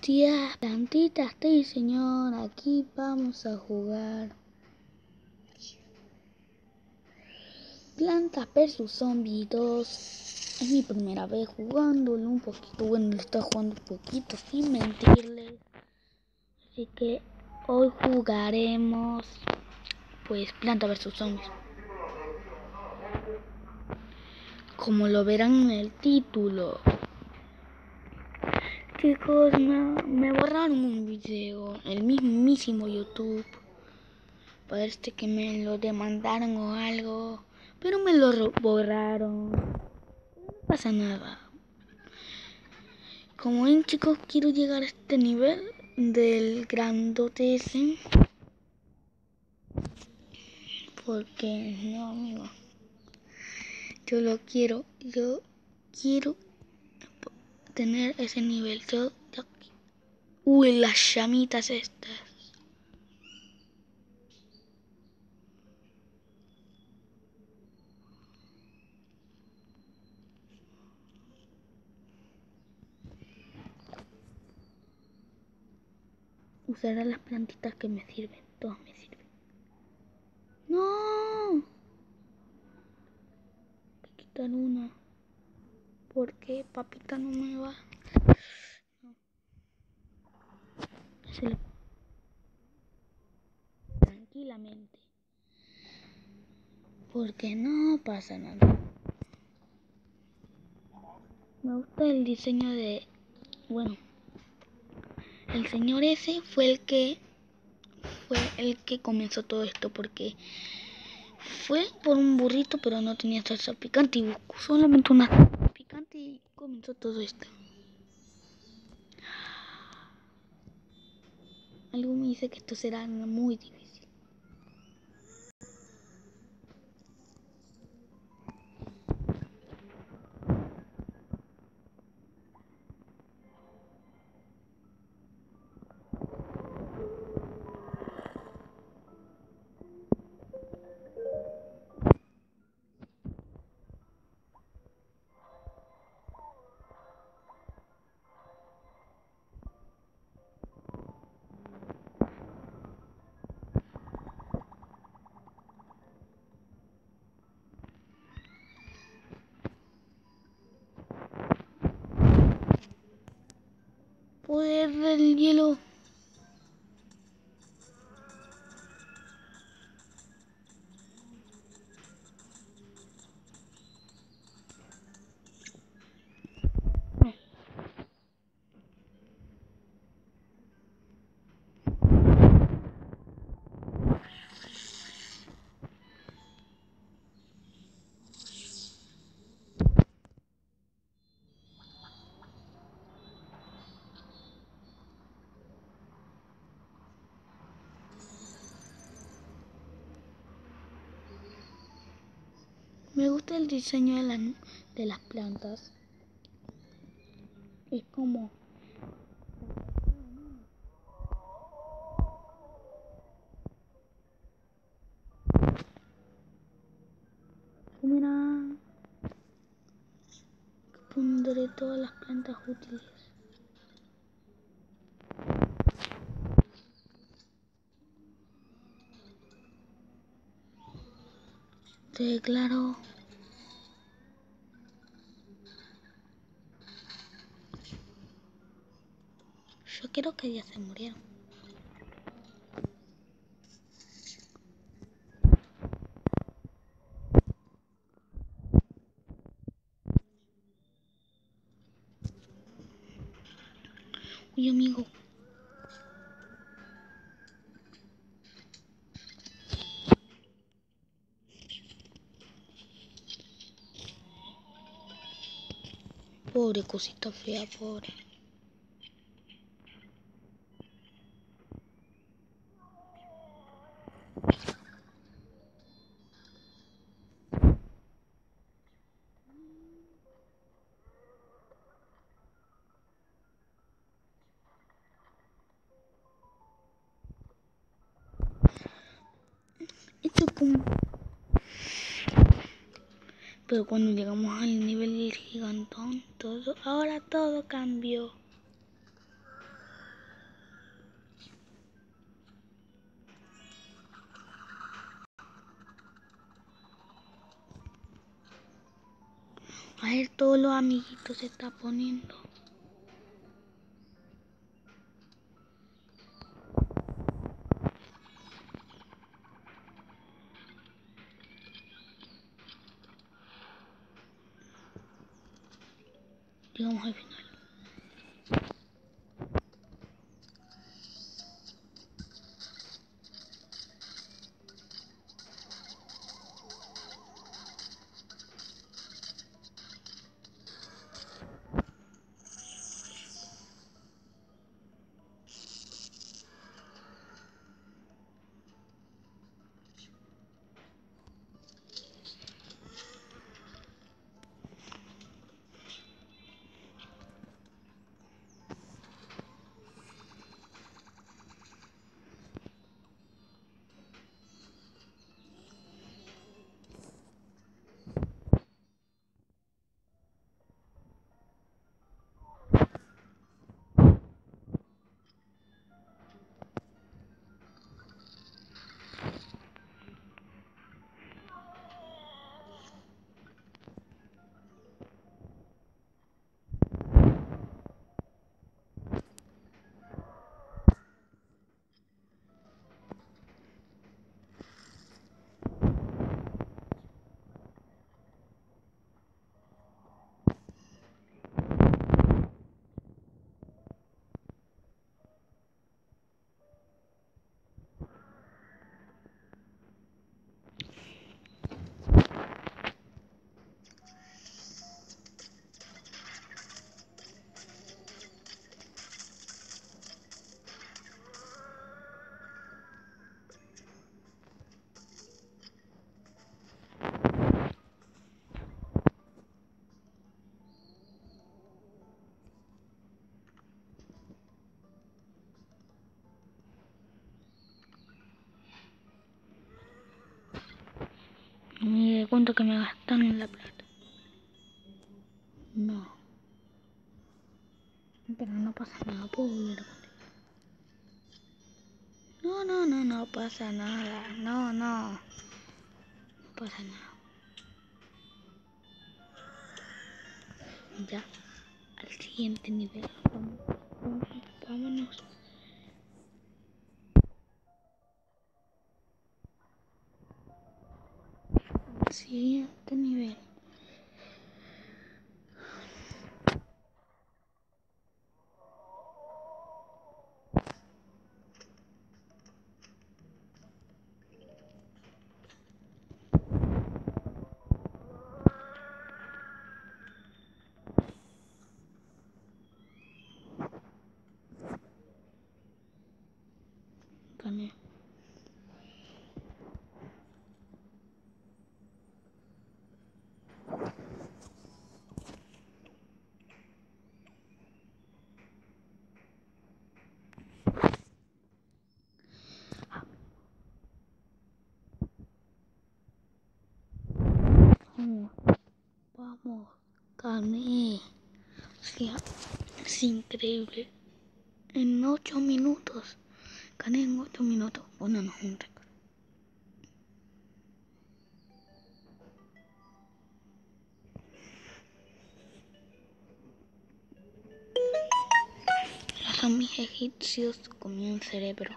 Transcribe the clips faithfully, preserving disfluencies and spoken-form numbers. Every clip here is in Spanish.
días, plantitas del señor, aquí vamos a jugar Plantas versus Zombies dos. Es mi primera vez jugándolo un poquito, bueno, lo estoy jugando un poquito sin mentirles. Así que hoy jugaremos pues Plantas versus Zombies. Como lo verán en el título. Chicos, me, me borraron un video, el mismísimo YouTube. Parece que me lo demandaron o algo, pero me lo borraron. No pasa nada. Como ven, chicos, quiero llegar a este nivel del grandote ese. Porque no, amigo. Yo lo quiero, yo quiero tener ese nivel. Yo, yo, uy, las llamitas estas. Usaré las plantitas que me sirven. Todas me sirven. ¡No! Voy a quitar una. ¿Por qué, papita, no me va? No. Se le... Tranquilamente. Porque no pasa nada. Me gusta el diseño de... Bueno. El señor ese fue el que... Fue el que comenzó todo esto. Porque... Fue por un burrito, pero no tenía salsa picante. Y buscó solamente una salsa picante y comenzó todo esto. Algo me dice que esto será muy difícil. Poder del hielo. Me gusta el diseño de, la, de las plantas. Es como... Mira... Pondré todas las plantas útiles. Te declaro... Yo creo que ya se murieron. Uy, amigo. Pobre cosita fea, pobre. Esto es como... Pero cuando llegamos al nivel del gigantón, todo, ahora todo cambió. A ver, todos los amiguitos se está poniendo. Llegamos al final. No me di cuenta que me gastaron la plata. No. Pero no pasa nada, puedo volver a contar. No, no, no, no pasa nada. No, no. No pasa nada. Ya. Al siguiente nivel. Vamos, vamos, vámonos. Al siguiente nivel. Gané. Vamos, vamos, gané. O sea, es increíble. En ocho minutos. Gané en ocho minutos. Bueno, no es un récord. Los zombies egipcios comían cerebro.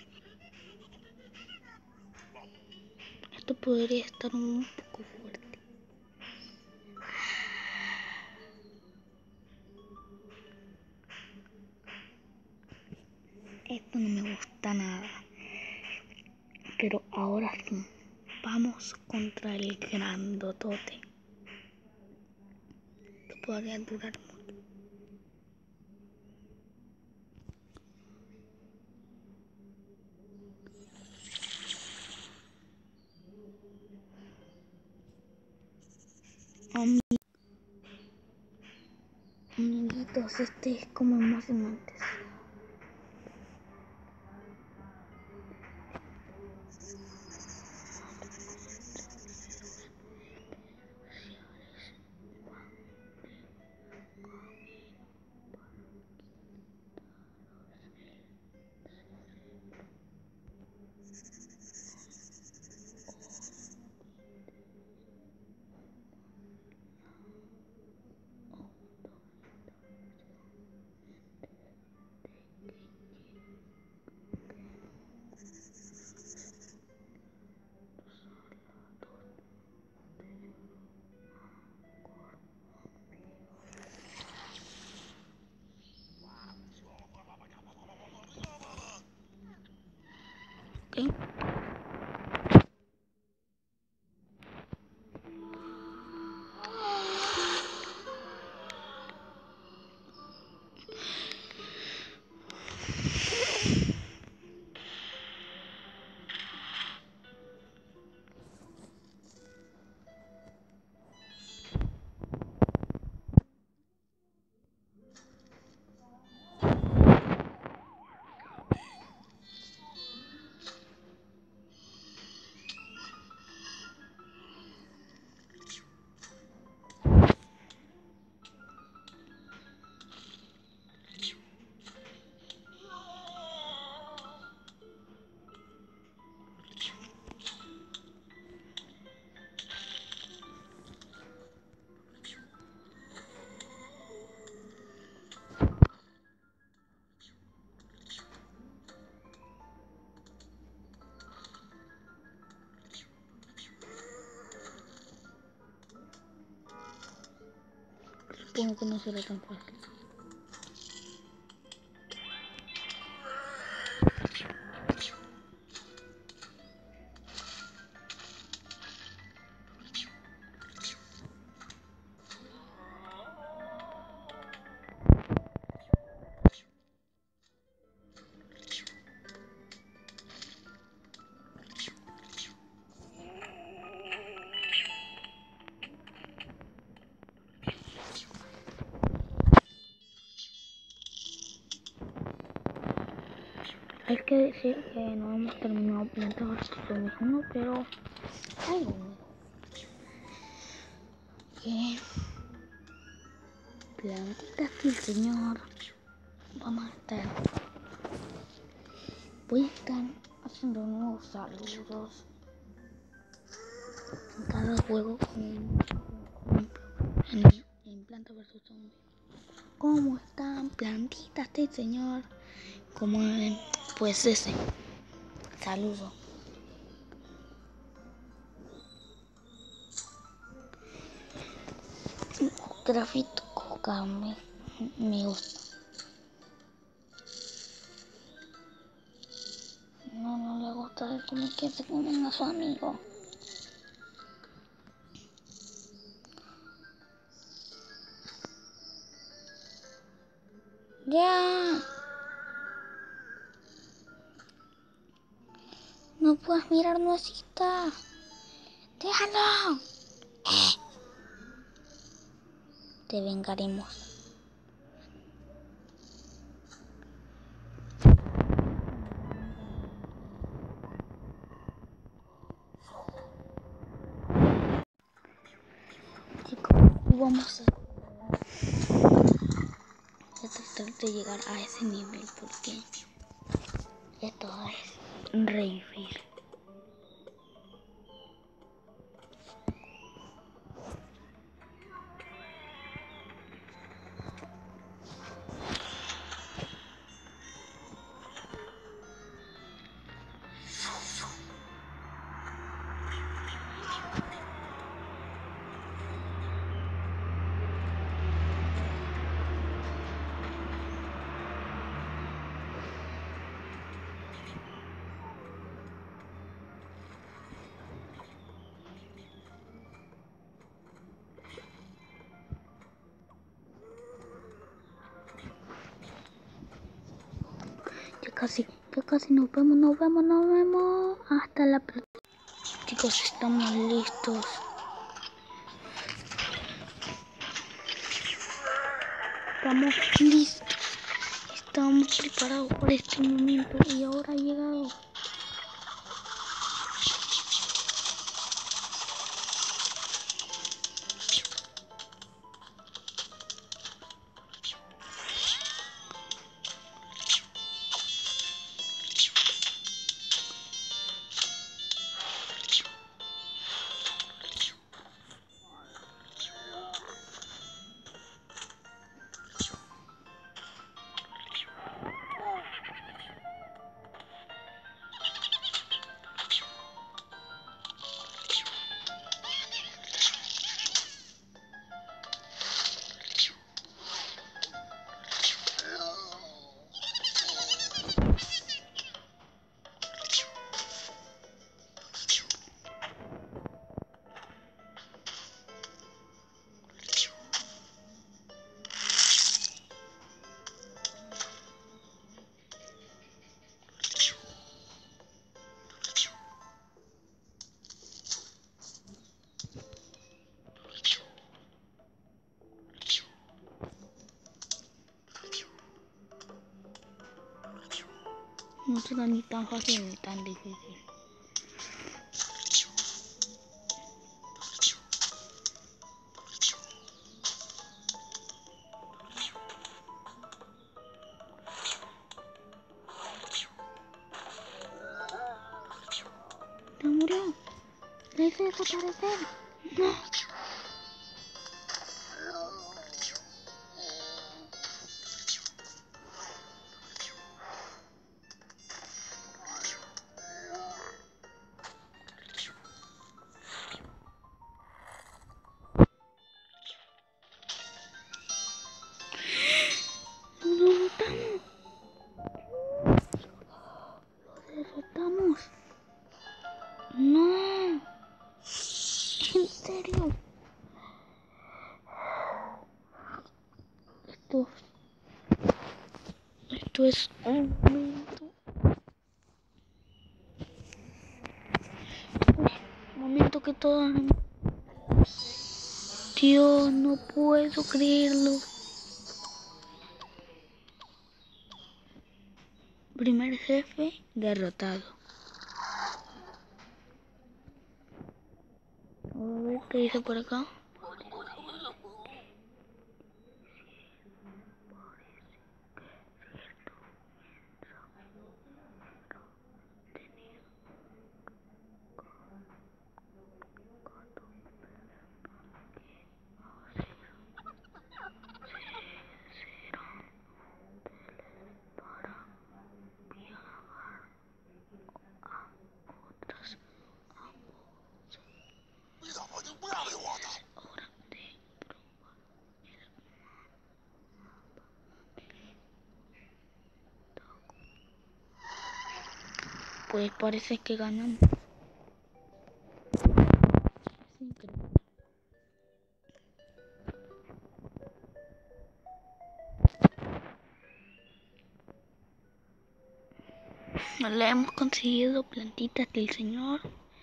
Esto podría estar un poco fuerte. Esto no me gusta nada. Pero ahora sí. Vamos contra el grandotote. Esto podría durar mucho. Amiguitos, este es como emocionante. ¿ok? Supongo que no será tan fácil. Hay que decir que no hemos terminado Planta versus. Zombies uno, pero algo que Plantitas del Señor. Vamos a estar. Voy a estar haciendo nuevos saludos en cada juego en, en, en Planta versus. Zombies. ¿Cómo están, plantitas del Señor? Como en, pues ese saludo. Grafito Coca me, me gusta. No, no le gusta de comer que se comen a su amigo. Ya. No puedes mirar nuesita. Déjalo. Te vengaremos. Chicos, vamos a, a tratar de llegar a ese nivel porque esto es re difícil. Ya casi, ya casi nos vemos, nos vemos, nos vemos. Hasta la próxima. Chicos, estamos listos. Estamos listos. Estamos preparados para este momento y ahora ha llegado. no será ni tan fácil ni tan difícil. Se murió. Le hice desaparecer. No. Lo derrotamos. Lo derrotamos. No. ¿En serio? Esto, esto es un momento. Uy, un momento que todo. Dios, no puedo creerlo. Primer jefe derrotado. A ver qué dice por acá. Pues parece que ganamos. Es increíble. Le hemos conseguido plantitas del señor.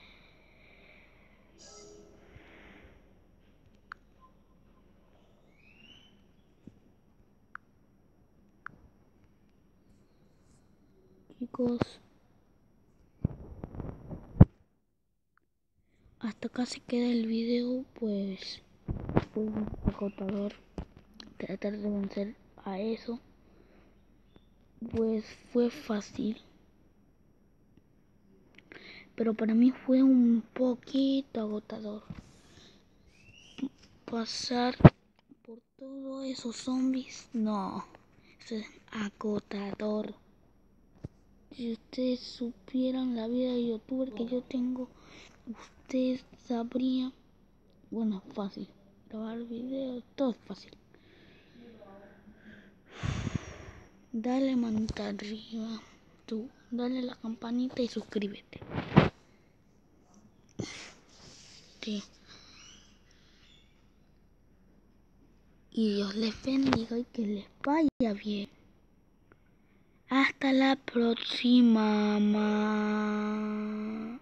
Chicos, hasta acá se queda el video, pues fue un agotador tratar de vencer a eso, pues fue fácil, pero para mí fue un poquito agotador pasar por todos esos zombies. No, eso es agotador. Si ustedes supieran la vida de youtuber que yo tengo, ustedes sabrían. Bueno, fácil. Grabar videos, todo es fácil. Dale manita arriba. Tú, dale a la campanita y suscríbete. Sí. Y Dios les bendiga y que les vaya bien. Hasta la próxima, mamá.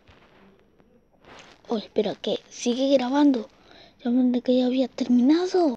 Oh, espera, que sigue grabando. Ya me que ya había terminado.